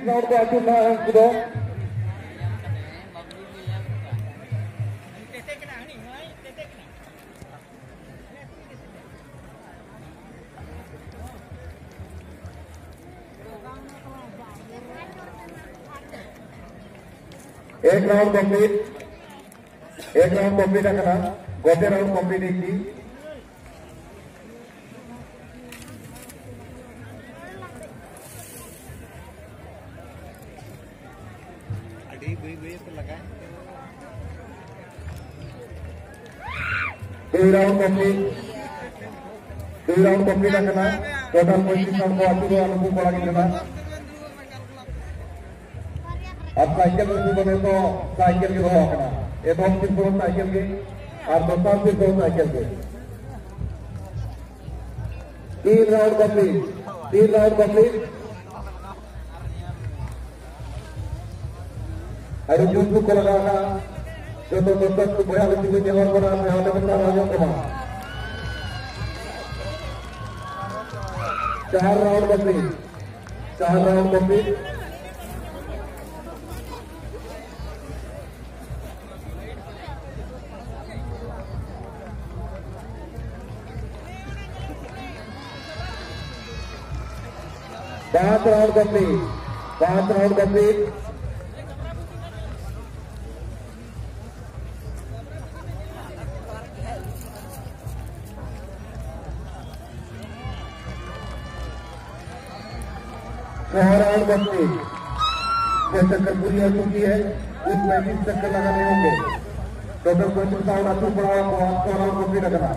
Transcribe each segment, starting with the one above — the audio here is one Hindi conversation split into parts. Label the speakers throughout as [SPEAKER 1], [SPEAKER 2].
[SPEAKER 1] राउंड को आगे कूदो। एक राउंड कंप्लीट करना। गोटे राउंड कंप्लीट है। दो राउंड कंप्लीट करना। टोटल 35 राउंड को आगे अनुकूल पड़ा देना। अब साइकिल में बने तो साइकिल के रहो अपना ये दो सिर्फ साइकिल के और दोस्तों सिर्फ साइकिल के। 3 राउंड कंप्लीट। अरे जूस को लगाना जो तो दोस्तों को बड़ा व्यक्ति को जवाब बना मैं होने में सारा जो कमा। 4 राउंड कंप्लीट। पांच राउंड कंप्लीट। Round complete. 6 चक्कर पूरी हो चुकी है। इस 35 चक्कर लगाने होंगे। टोटल 35 राउंड आपको पड़ा 8 राउंड कंप्लीट करना।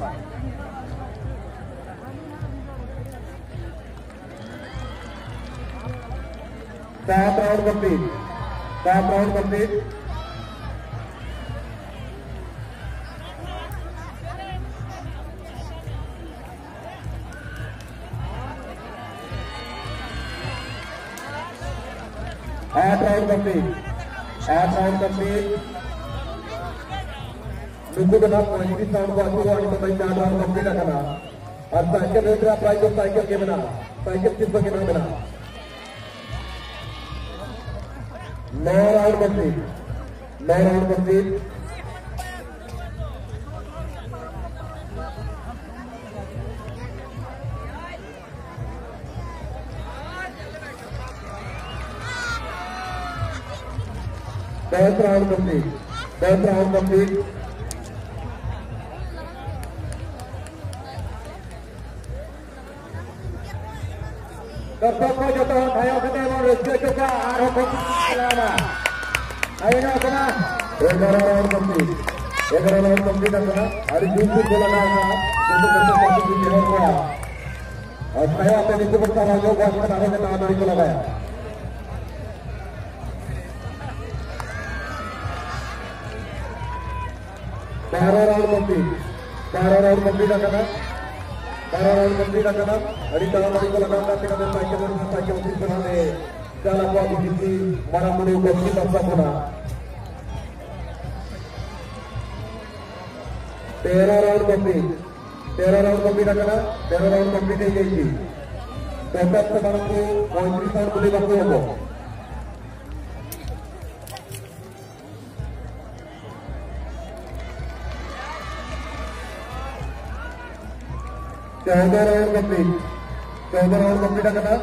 [SPEAKER 1] 7 राउंड कंप्लीट। 8 round complete. नुकू बना 35 राउंड को आगे 4 राउंड कंप्लीट करना। और साइकिल रेट प्राइस तो साइकिल के बिना साइकिल सिर्फ के नाम बिना 9 राउंड कंप्लीट। 10 round complete. दर्शक को जो तो भाइयों के देव और इसके जो का आरोप लगाना आइए ना अपना 11 राउंड कंप्लीट करना। और दूसरी को लगाना जो हुआ और भाइयों अपने नीचे बढ़ता भाइयों को अपने नारों के नाम को लगाया। 12 राउंड कंप्लीट करना। अड़ी तलावाड़ी को लगाना साइकिल बनाने चाला को किसी बड़ा मुड़ी को होना। 13 राउंड कंप्लीट करना। 13 राउंड कंप्लीट हो गई। टोटल से को 35 राउंड बुले बाकी होगा। 14 राउंड कंप्लीट करना।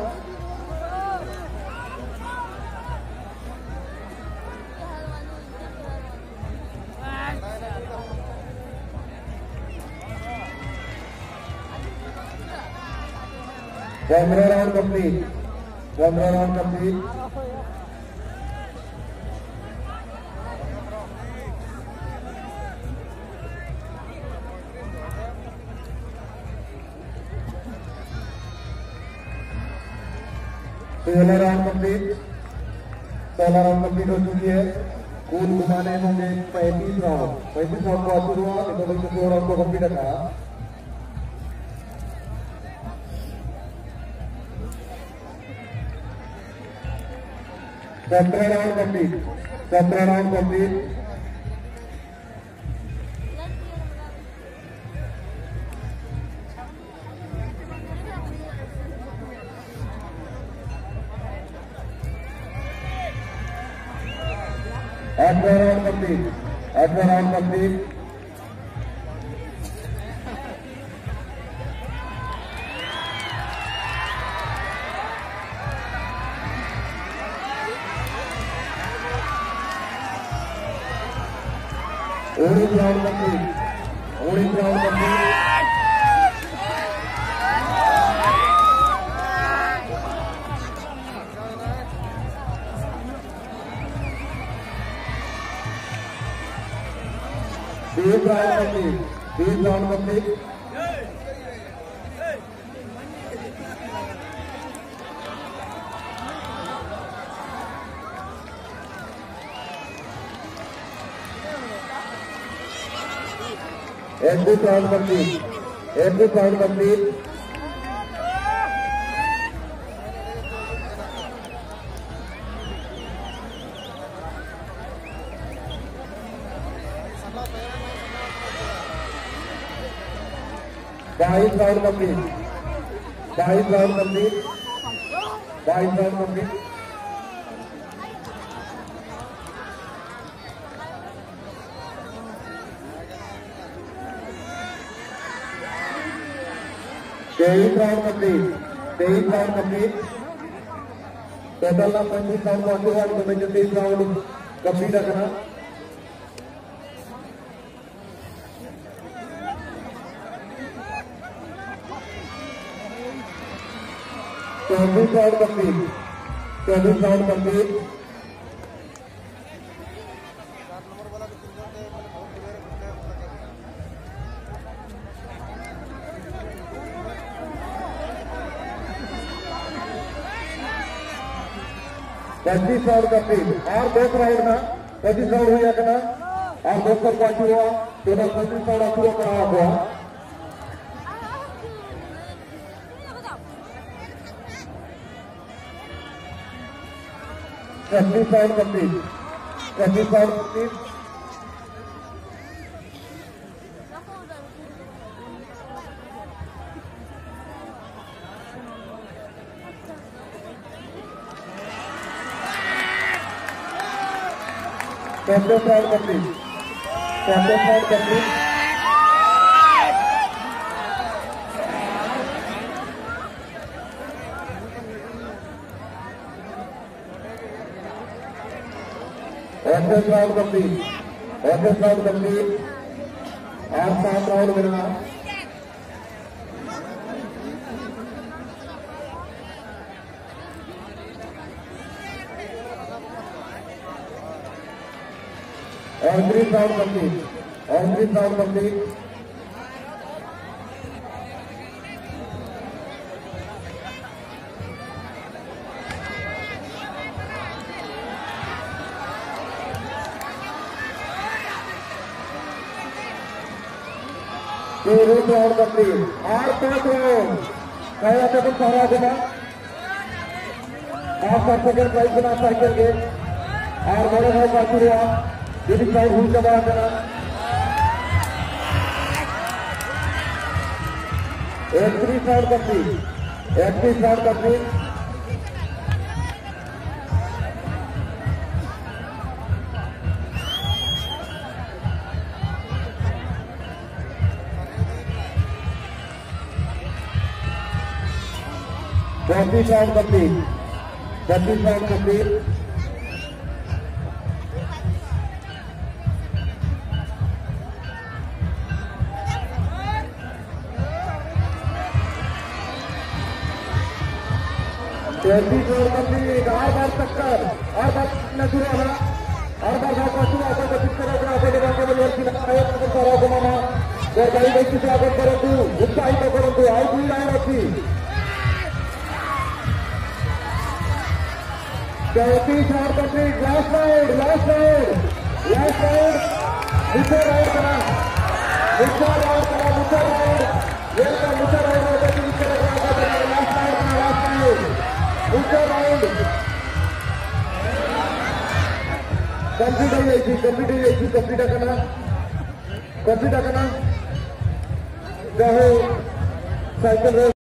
[SPEAKER 1] 15 राउंड कंप्लीट। 16 राउंड कंप्लीट हो चुकी है। कुल घुमाने होंगे 35 राउंड को शुरू हुआ तो 2 राउंड को कंप्लीट रखा। 17 round complete. 17 round complete. 18 round complete, 18 round complete. उन्नीस राउंड कंप्लीट, 19 राउंड कंप्लीट। तीस राउंड कंप्लीट, 30 राउंड कंप्लीट। एक राउंड कंप्लीट, 21 राउंड कंप्लीट। बाईस round complete, 22 round complete, 22 round complete. तेईस round complete, 23 round complete. Total ना 25 राउंड पहुंचे हुआ, तो मैं 23 राउंड कंप्लीट रखना। चौबीस राउंड कंप्लीट, 24 राउंड कंप्लीट। पच्चीस राउंड कंप्लीट और 2 राउंड ना 25 राउंड हुआ करना और 2 पहुंची हुआ, टोटल 25 राउंड पूरा करा हुआ। पच्चीस राउंड कंप्लीट, 25 राउंड कंप्लीट। चौबीस round complete, 24 round complete. Office round complete, office round complete और 7 राउंड मिलना। और 30 राउंड कंप्लीट, और 30 राउंड कंप्लीट। राउंड कंप्लीट और 5 राउंड कहा था कुछ सारा देना और 5 सेकंड प्राइज बना साइकिल के और बड़े भाई बाकी हुआ यदि प्राइज भूल का बड़ा देना। 31 राउंड कंप्लीट, 31 राउंड कंप्लीट। चौबीस राउंड कंप्लीट, 32 राउंड कंप्लीट। चौबीस राउंड कंप्लीट, 8 बार टक्कर, 8 बार शुरू होना, 8 बार पहुंचना आपको कोशिश करो आपको गाड़ी व्यक्ति से आगे करूँ उत्साहित करूँ आउट हुई राउंड अच्छी 34 राउंड कंप्लीट। लास्ट राउंड मुझे राउंड करा मुझे राउंड ये मुझे राउंड लास्ट राउंड मुझे राउंड कंप्लीट करना चाहे साइकिल